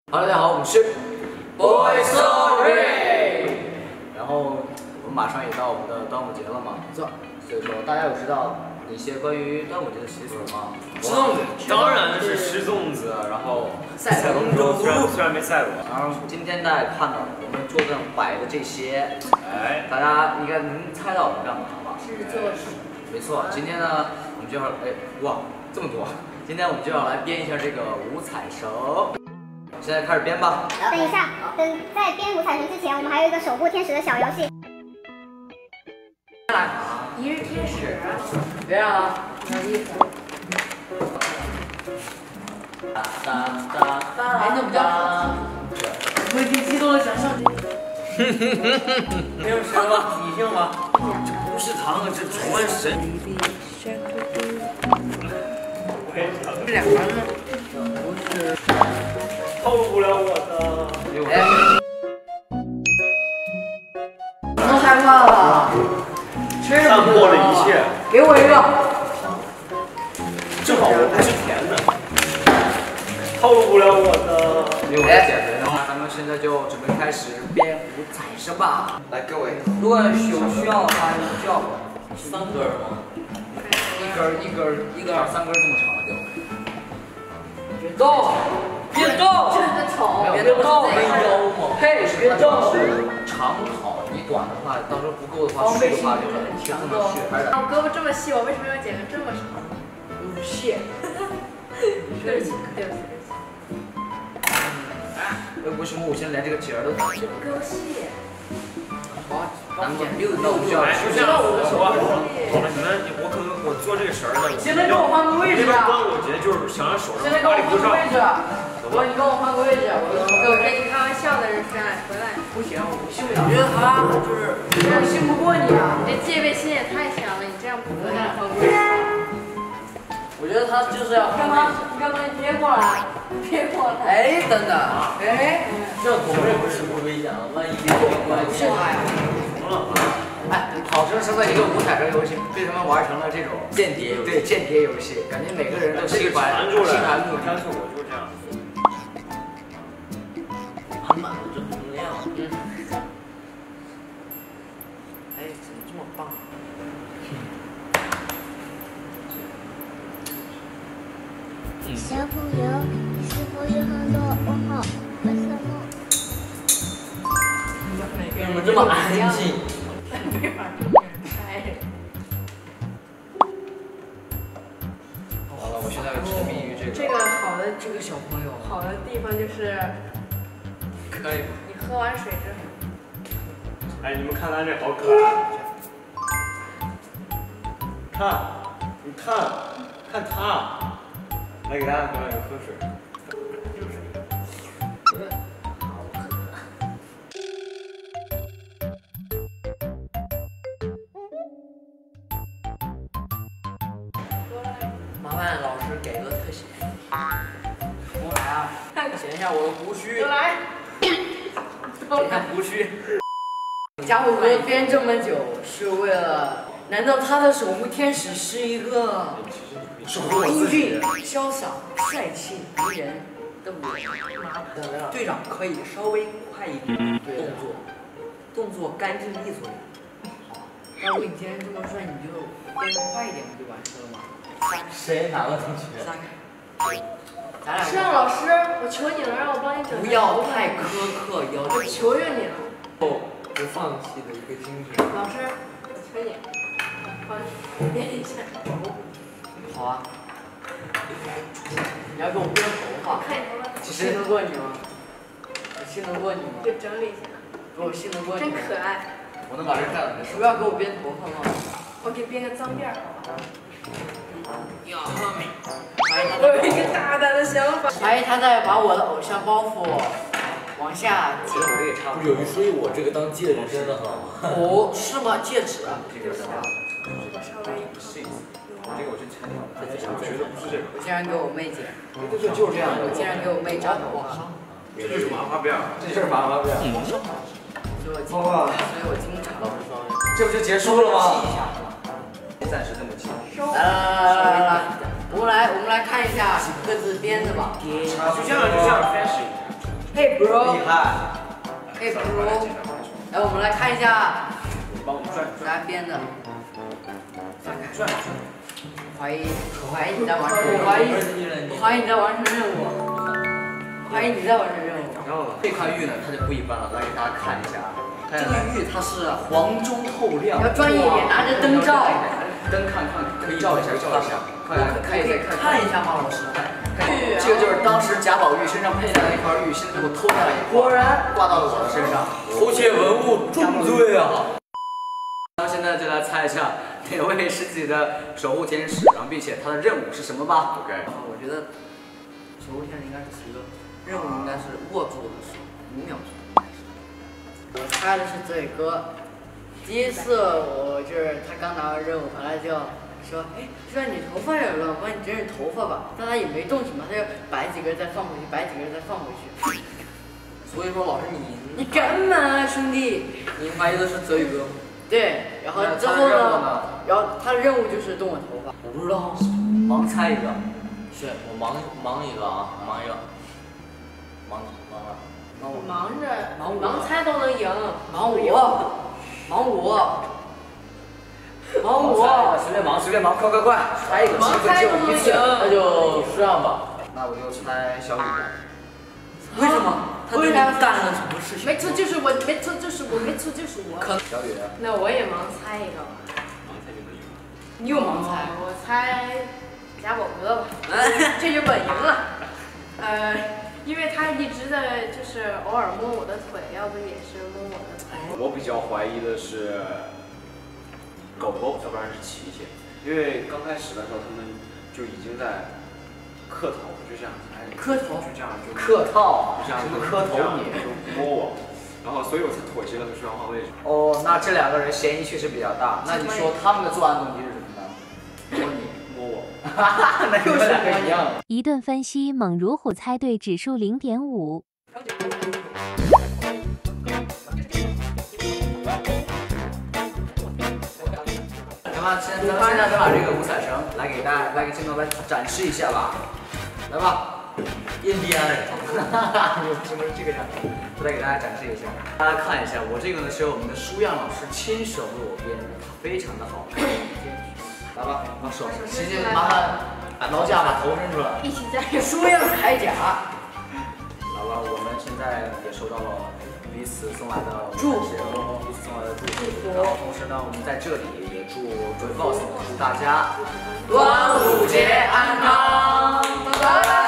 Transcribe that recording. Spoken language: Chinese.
Hello， 大家好，我们是 Boy Story。然后我们马上也到我们的端午节了嘛，所以说大家有知道一些关于端午节的习俗吗？ 吃粽子，当然是吃粽子，然后赛龙舟，虽然没赛过。 然后今天大家看到我们桌子上摆的这些，大家应该能猜到我们干嘛吧？ 制作是。 没错，今天呢，我们就要哇这么多，今天我们就要来编一下这个五彩绳。 现在开始编吧。 等一下，在编五彩绳之前，我们还有一个守护天使的小游戏。 来，一日天使， 别啊！ 拿衣服。哎，那比较好。我已经激动的想上去。 没有什么理性吗？这不是糖，这传神。 这两个呢？不是。 套路不了我的。 能害怕了， 看破了一切。 给我一个。 正好我不是甜的。套路不了我的。 因为我在减肥呢，咱们现在就准备开始编五彩绳吧。来，各位，如果有需要的话，需要3根吗？一根3根这么长的就。别动！ 别动！ 这个丑， 别动！没有吗？嘿，别动！长好，你短的话，到时候不够的话，续的话就很强的续。 我胳膊这么细，我为什么要剪成这么长？不屑。对不起，对不起。 为什么我现在连这个节儿都打不了？ 胳膊细。 好，咱们那我们就要就这样，好了，你们，我做这个绳呢。 现在给我换个位置。 端午节就是想让手上现在给我换个位置。 你跟我换个位置， 我跟你开玩笑的人回来。 不行，我不信不了。我觉得他就是这样信不过你啊！ 你这戒备心也太强了，你这样不可能换位置。 我觉得他就是要干嘛？你干嘛？你别过来，别过来！哎，等等，哎， 这我们也不是不危险了，万一不是他呀？ 哎，好生生的一个五彩绳游戏，被他们玩成了这种间谍游戏。对，间谍游戏，感觉每个人都心怀目的。 但是我就这样。 满满的正能量。 哎，怎么这么棒？ 小朋友，你是否有很多问号？为什么？ 怎么这么安静？ 没法跟别人猜。 完了，我现在沉迷于这个。 这个好的， 这个小朋友好的地方就是。 可以。 你喝完水之后， 哎，你们看咱这好可爱。看，你看，看他，来给大家表演个喝水。 麻烦老师给个特写。我来啊！剪一下我的胡须。 来。 你看胡须，家伙哥编这么久是为了？难道他的守护天使是一个英俊、潇洒、帅气、迷人的我？队长可以稍微快一点动作干净利索一点。好，要不你今天这么帅，你就编得快一点不就完事了吗？ 谁哪个同学？ 撒开。 咱俩。 摄像老师，我求你了，让我帮你整。 不要太苛刻要求。 我求求你了。 不放弃的一个精神。 老师，我求你，帮你编一下头。 好啊。你要给我编头发？ 看你头发。 信得过你吗？我信得过你吗？ 就整理一下。 不，我信得过你。 真可爱。 我能把这盖到你的手。 不要给我编头发吗？ 我给编个脏辫儿。 呀， 我有一个大胆的想法。 哎，他在把我的偶像包袱往下其实我这也差不多。所以我这个当戒指真的很好。 哦，是吗？戒指啊？ 这个的话， 这个稍微试一次。这个我去拆掉。 我觉得不是这个。 我竟然给我妹剪。 对，就是这样的。 我竟然给我妹扎头发。 这就是麻花辫。 这就是麻花辫。 所以我经常。 这不就结束了吗？暂时这么记。 来，我们来看一下各自编的吧。 就这样 finish。 Hey bro， 厉害。 Hey bro，来，我们来看一下帮我们转转来编的。 转转。 怀疑你在完成，我怀疑你在完成任务，怀疑你在完成任务。 然后这块玉呢，它就不一般了，来给大家看一下。这个玉它是黄中透亮， 要专业一点，拿着灯照。 灯看，可以照一下，照一下。快，可以看一下吗，老师？这个就是当时贾宝玉身上佩戴的一块玉，现在给我偷下来一块，果然挂到了我的身上， 偷窃文物重罪啊！ 那现在就来猜一下哪位是自己的守护天使，然后并且他的任务是什么吧 ？OK。我觉得守护天使应该是一个任务，应该是握住我的手5秒钟。 我猜的是这个。第一次我就是他刚拿完任务回来就说，哎，虽然你头发有了，我帮你整整头发吧。但他也没动什么，他就摆几根再放回去，摆几根再放回去。 所以说老师你干嘛，兄弟？ 你怀疑的是泽宇哥？ 对，然后之后呢？然后他的任务就是动我头发。 我不知道，盲猜一个。 是我忙一个啊，忙一个，忙了。 盲猜都能赢。 忙我。 随便忙，快，猜一个， 盲猜都能赢。 那就这样吧。 那我就猜小雨。 为什么？他对你干了什么事情？ 没错就是我。 小雨。 那我也盲猜一个吧。 你有盲猜？ 我猜贾宝哥吧，这就稳赢了。因为他一直在就是偶尔摸我的腿，要不也是摸我的头。 我比较怀疑的是狗狗，要不然是琪琪，因为刚开始的时候他们就已经在客套，就这样， 磕头， 就这样就客套， 就这样什么磕头你？ 就摸我，然后所以我才妥协了说话位置。 哦，那这两个人嫌疑确实比较大。那你说他们的作案动机是什么呢？摸你， 摸我， 那你们两个一样。 一顿分析，猛如虎猜对指数0.5。 行吧，现在再把这个五彩绳来给镜头来展示一下吧，来吧，印第安人，为什么是这个样子？我再给大家展示一下，大家看一下，我这个呢是由我们的舒样老师亲手为我编的，非常的好看。来吧，把手，琪琪麻烦劳驾把头伸出来， 一起加油！ 舒样铠甲。 好了，我们现在也收到了彼此送来的祝福， 然后同时呢，我们在这里也祝准 boss 祝大家端午节安康，拜拜。